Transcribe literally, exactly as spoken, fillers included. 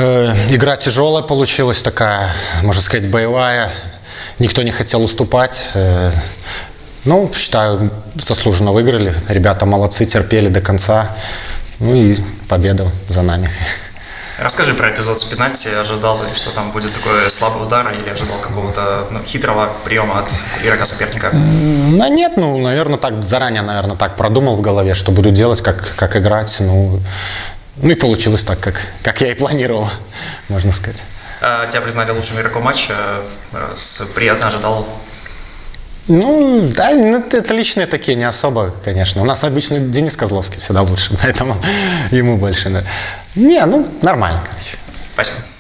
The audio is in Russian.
Э, игра тяжелая получилась, такая, можно сказать, боевая. Никто не хотел уступать. Э, ну, считаю, заслуженно выиграли. Ребята молодцы, терпели до конца. Ну и победа за нами. Расскажи про эпизод с пенальти. Ожидал ли, что там будет такой слабый удар, или ожидал какого-то ну, хитрого приема от игрока соперника? Да нет, ну, наверное, так заранее, наверное, так продумал в голове, что буду делать, как, как играть. Ну, ну и получилось так, как, как я и планировал, можно сказать. А, тебя признали лучшим игроком матча. Приятно ожидал. Ну, да, ну, это личные такие, не особо, конечно. У нас обычно Денис Козловский всегда лучше, поэтому ему больше. Да. Не, ну, нормально, короче. Спасибо.